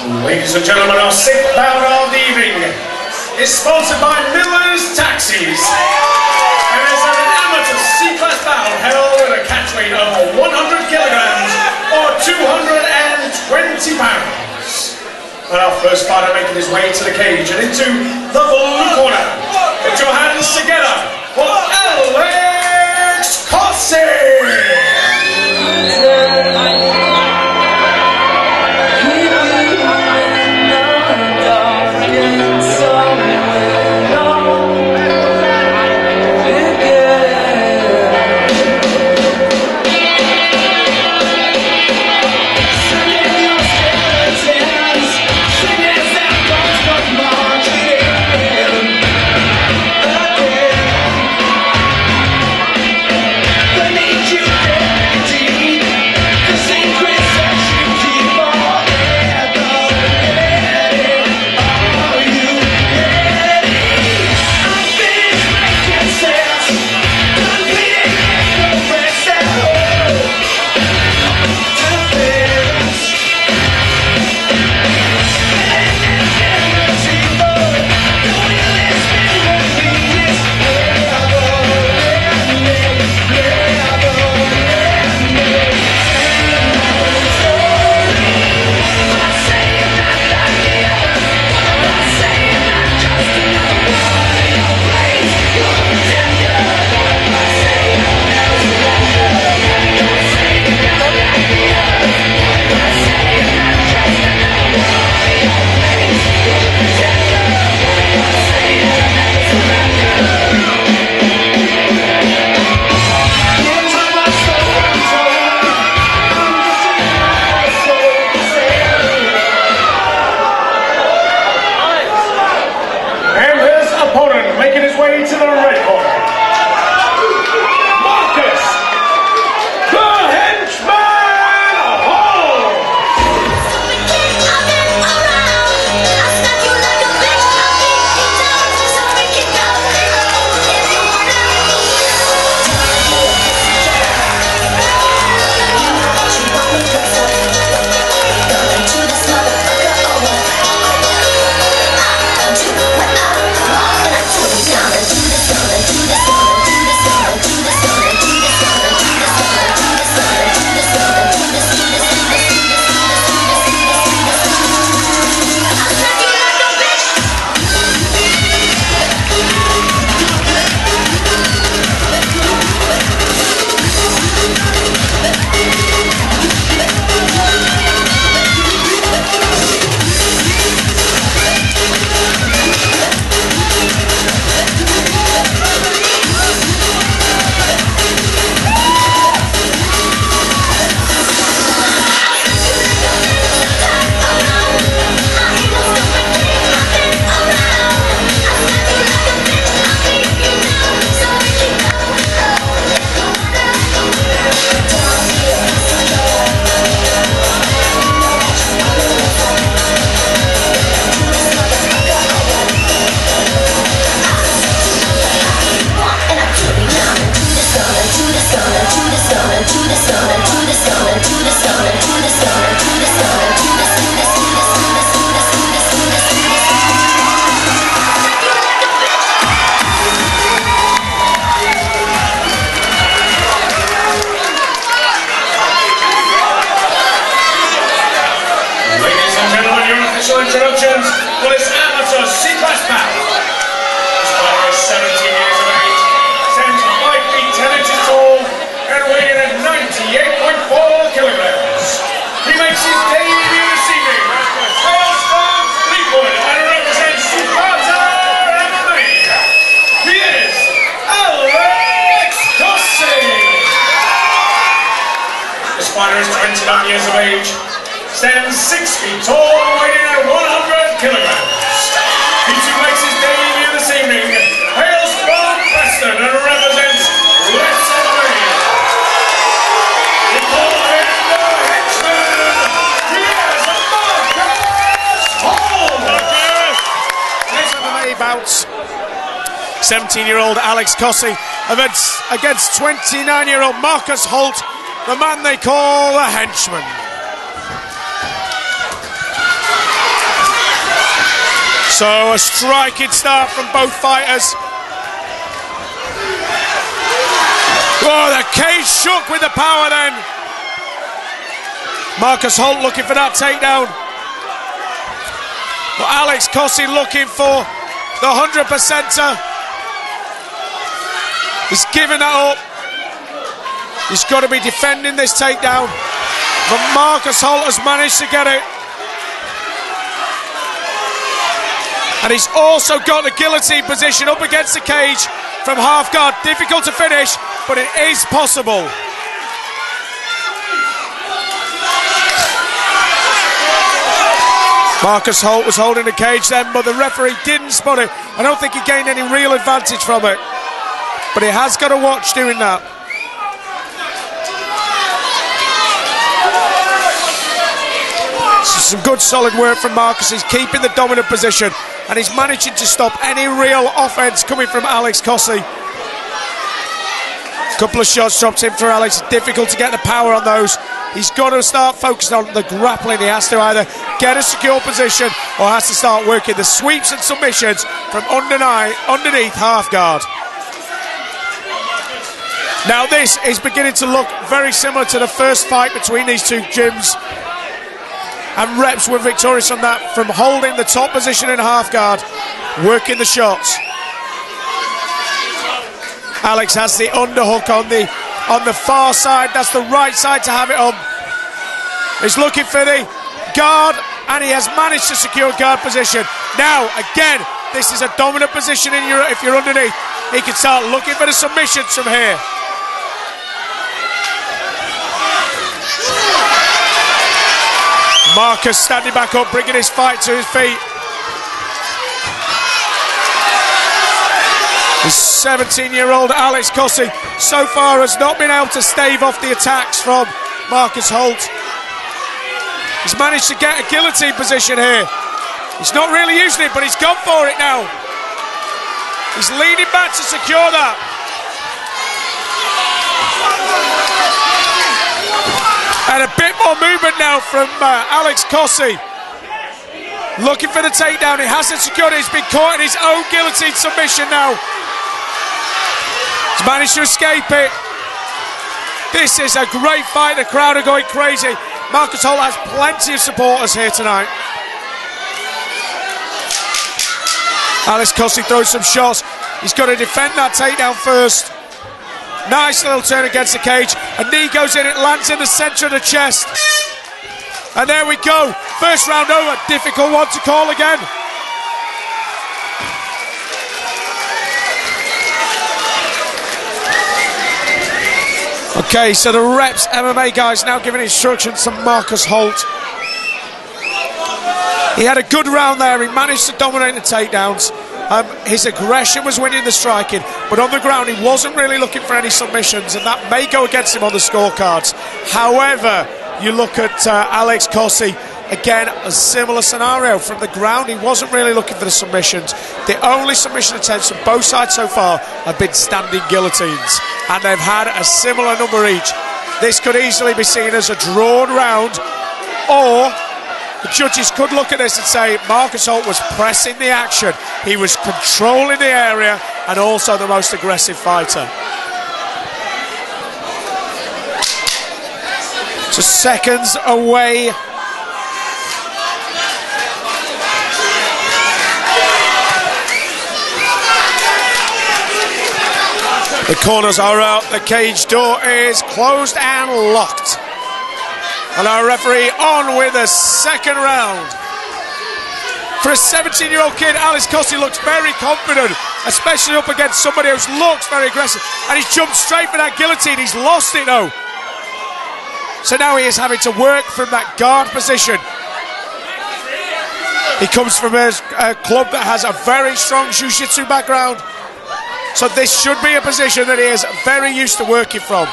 Ladies and gentlemen, our sixth bout of the evening is sponsored by Miller's Taxis and is an amateur C-class bout held at a catch weight of 100 kilograms or 220 pounds. And our first fighter making his way to the cage and into the blue corner. Put your hands together for Alex Cossie! Introductions for this amateur C-class bout. This fighter is 17 years of age, stands 5 feet 10 inches tall, and weighing at 98.4 kilograms. He makes his debut this evening, hails from Fleetwood, and represents Sparta MMA. He is Alex Cossie. This fighter is 29 years of age, stands 6 feet tall, weighing at 100 kilograms. He too makes his debut this evening, hails from Preston and represents WrestleMania. We call him the Henchman. He is Marcus Holt. Next MMA bouts, 17-year-old Alex Cossie against 29-year-old Marcus Holt, the man they call the Henchman. So a striking start from both fighters. Oh, the cage shook with the power then. Marcus Holt looking for that takedown. But Alex Cossey looking for the 100%er. He's given that up. He's got to be defending this takedown. But Marcus Holt has managed to get it. And he's also got the guillotine position up against the cage from half guard. Difficult to finish, but it is possible. Marcus Holt was holding the cage then, but the referee didn't spot it. I don't think he gained any real advantage from it. But he has got to watch doing that. Some good solid work from Marcus. He's keeping the dominant position and he's managing to stop any real offense coming from Alex Cossey. A couple of shots dropped in for Alex. Difficult to get the power on those. He's got to start focusing on the grappling. He has to either get a secure position or has to start working the sweeps and submissions from underneath half guard. Now this is beginning to look very similar to the first fight between these two gyms. And reps were victorious on that, from holding the top position in half guard, working the shots. Alex has the underhook on the far side. That's the right side to have it on. He's looking for the guard, and he has managed to secure guard position. Now, again, this is a dominant position if you're underneath. He can start looking for the submissions from here. Marcus standing back up, bringing his fight to his feet. His 17-year-old Alex Cossey so far has not been able to stave off the attacks from Marcus Holt. He's managed to get a guillotine position here. He's not really using it, but he's gone for it now. He's leaning back to secure that. And a bit more movement now from Alex Cossey. Looking for the takedown. He hasn't secured it. He's been caught in his own guillotine submission now. He's managed to escape it. This is a great fight. The crowd are going crazy. Marcus Holt has plenty of supporters here tonight. Alex Cossey throws some shots. He's got to defend that takedown first. Nice little turn against the cage. A knee goes in, it lands in the centre of the chest. And there we go. First round over. Difficult one to call again. Okay, so the Reps MMA guys now giving instructions to Marcus Holt. He had a good round there. He managed to dominate the takedowns. His aggression was winning the striking, but on the ground he wasn't really looking for any submissions, and that may go against him on the scorecards. However, you look at Alex Cossey, again, a similar scenario. From the ground, he wasn't really looking for the submissions. The only submission attempts from both sides so far have been standing guillotines, and they've had a similar number each. This could easily be seen as a drawn round, or the judges could look at this and say Marcus Holt was pressing the action. He was controlling the area and also the most aggressive fighter. So seconds away. The corners are out. The cage door is closed and locked. And our referee on with the second round. For a 17-year-old kid, Alex Cossey looks very confident, especially up against somebody who looks very aggressive. And he's jumped straight for that guillotine. He's lost it though. So now he is having to work from that guard position. He comes from a club that has a very strong jiu-jitsu background. So this should be a position that he is very used to working from.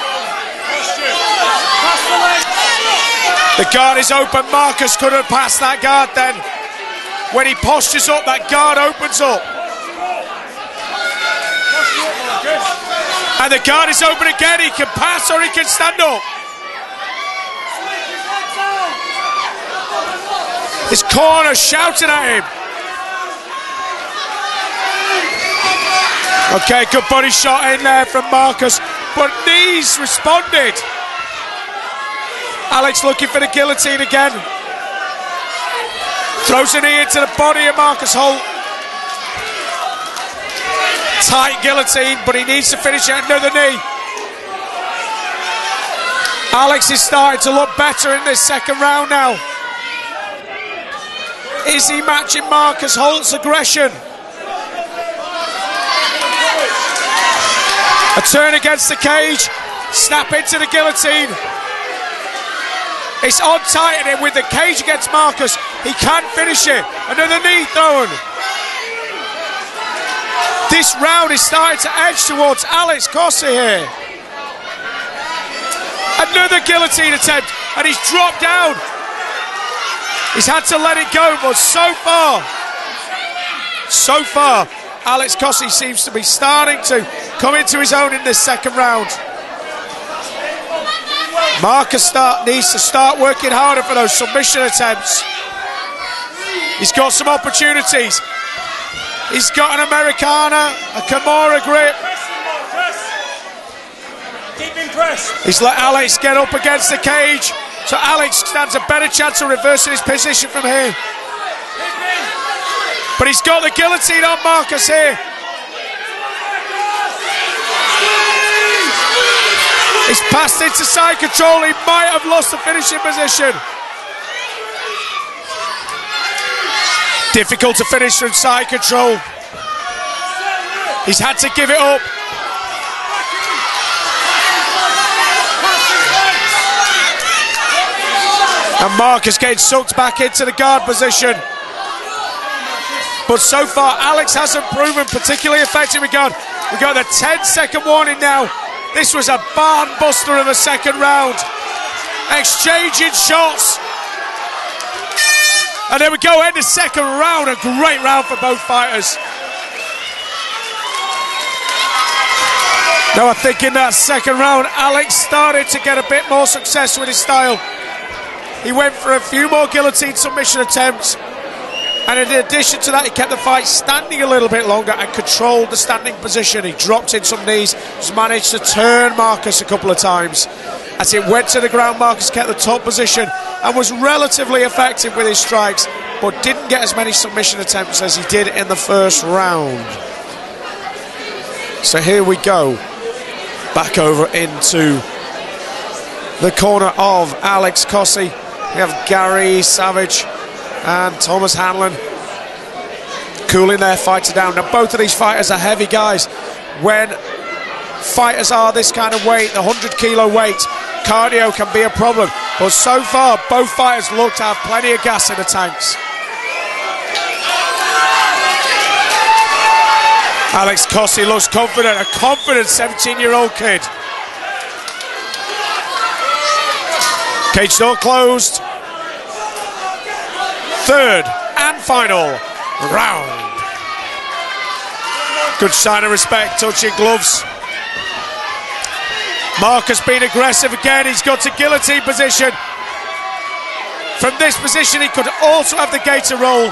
The guard is open. Marcus couldn't pass that guard then. When he postures up, that guard opens up. And the guard is open again. He can pass or he can stand up. His corner shouting at him. Okay, good body shot in there from Marcus, but knees responded. Alex looking for the guillotine again. Throws a knee into the body of Marcus Holt. Tight guillotine, but he needs to finish it. Another knee. Alex is starting to look better in this second round now. Is he matching Marcus Holt's aggression? A turn against the cage. Snap into the guillotine. It's on tight, and with the cage against Marcus, he can't finish it. Another knee thrown. This round is starting to edge towards Alex Cossey here. Another guillotine attempt, and he's dropped down. He's had to let it go, but so far, Alex Cossey seems to be starting to come into his own in this second round. Marcus needs to start working harder for those submission attempts. He's got some opportunities. He's got an Americana, a Kimura grip. He's let Alex get up against the cage, so Alex stands a better chance of reversing his position from here. But he's got the guillotine on Marcus here. He's passed into side control. He might have lost the finishing position. Difficult to finish from side control. He's had to give it up. And Marcus getting sucked back into the guard position. But so far, Alex hasn't proven particularly effective. We got the 10-second warning now. This was a barn buster of a second round. Exchanging shots. And there we go, end the second round. A great round for both fighters. Now I think in that second round, Alex started to get a bit more success with his style. He went for a few more guillotine submission attempts. And in addition to that, he kept the fight standing a little bit longer and controlled the standing position. He dropped in some knees, just managed to turn Marcus a couple of times. As it went to the ground, Marcus kept the top position and was relatively effective with his strikes, but didn't get as many submission attempts as he did in the first round. So here we go, back over into the corner of Alex Cossey. We have Gary Savage and Thomas Hanlon cooling their fighter down. Now both of these fighters are heavy guys. When fighters are this kind of weight, the 100 kilo weight, cardio can be a problem. But so far, both fighters look to have plenty of gas in the tanks. Alex Cossey looks confident, a confident 17-year-old kid. Cage door closed. Third and final round. Good sign of respect, touching gloves. Marcus being aggressive again. He's got to guillotine position. From this position, he could also have the gator roll.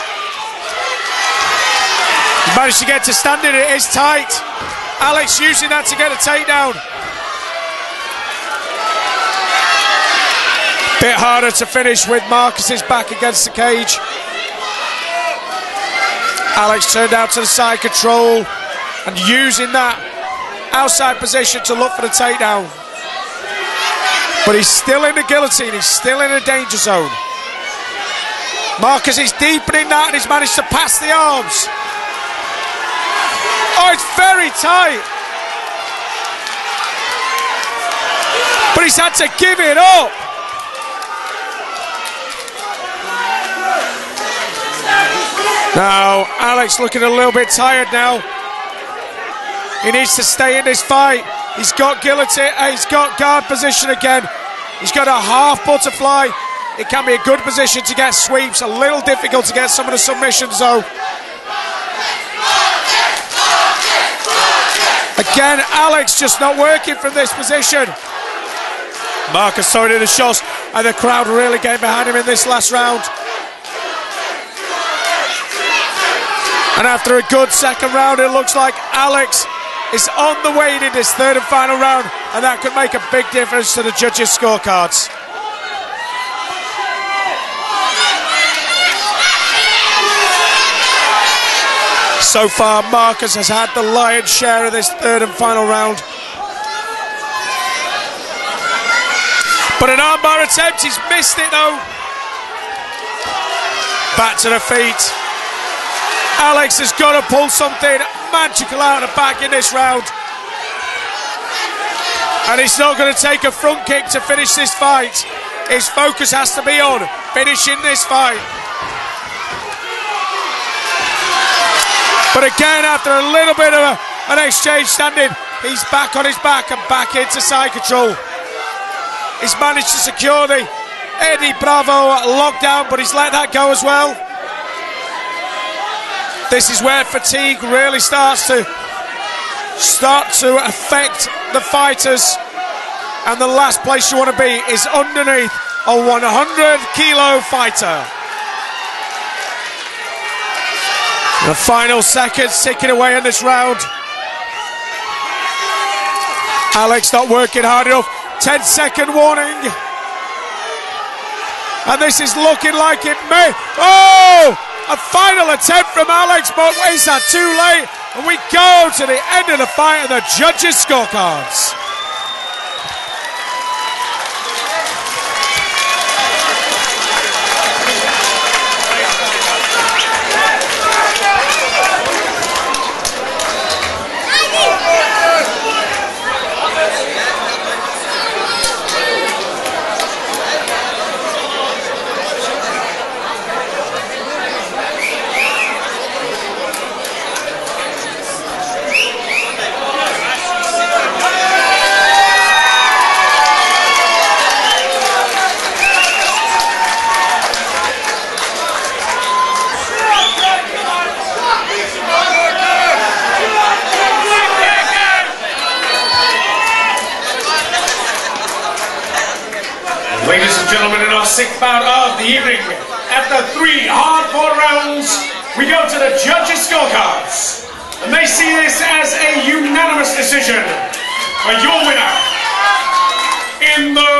He managed to get to standing. It is tight. Alex using that to get a takedown. Bit harder to finish with Marcus's back against the cage. Alex turned out to the side control and using that outside position to look for the takedown. But he's still in the guillotine, he's still in a danger zone. Marcus is deepening that and he's managed to pass the arms. Oh, it's very tight. But he's had to give it up. Now, Alex looking a little bit tired now. He needs to stay in this fight. He's got guillotine, he's got guard position again. He's got a half butterfly. It can be a good position to get sweeps. A little difficult to get some of the submissions though. Again, Alex just not working from this position. Marcus throwing in the shots and the crowd really getting behind him in this last round. And after a good second round, it looks like Alex is on the way in this third and final round, and that could make a big difference to the judges' scorecards. So far, Marcus has had the lion's share of this third and final round. But an armbar attempt, he's missed it though. Back to the feet. Alex has got to pull something magical out of the back in this round. And he's not going to take a front kick to finish this fight. His focus has to be on finishing this fight. But again, after a little bit of an exchange standing, he's back on his back and back into side control. He's managed to secure the Eddie Bravo lockdown, but he's let that go as well. This is where fatigue really starts to affect the fighters. And the last place you want to be is underneath a 100-kilo fighter. The final seconds ticking away in this round. Alex not working hard enough. 10-second warning. And this is looking like it may... Oh! A final attempt from Alex, but is that too late? And we go to the end of the fight and the judges' scorecards. Ladies and gentlemen, in our sixth bout of the evening, after 3 hard-fought rounds, we go to the judges' scorecards. And they see this as a unanimous decision for your winner in the